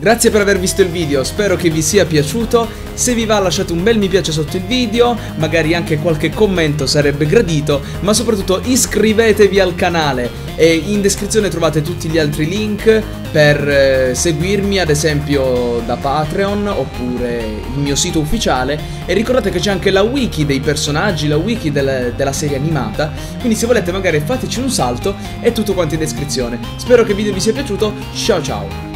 Grazie per aver visto il video, spero che vi sia piaciuto. Se vi va lasciate un bel mi piace sotto il video, magari anche qualche commento sarebbe gradito, ma soprattutto iscrivetevi al canale e in descrizione trovate tutti gli altri link per seguirmi, ad esempio da Patreon oppure il mio sito ufficiale, e ricordate che c'è anche la wiki dei personaggi, la wiki della serie animata, quindi se volete magari fateci un salto, è tutto quanto in descrizione. Spero che il video vi sia piaciuto, ciao ciao!